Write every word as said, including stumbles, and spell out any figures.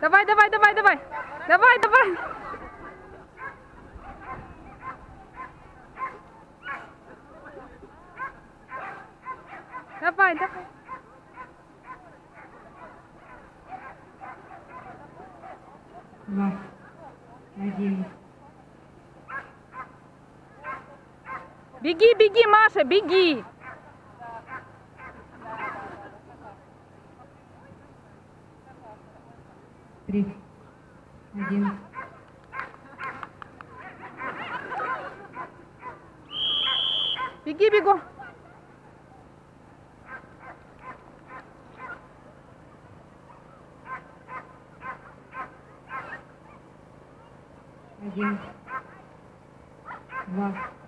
Давай, давай, давай, давай. Давай, давай. Давай, давай. Два. Один. Беги, беги, Маша, беги. Три. Один. Беги, бегу. Один. Два.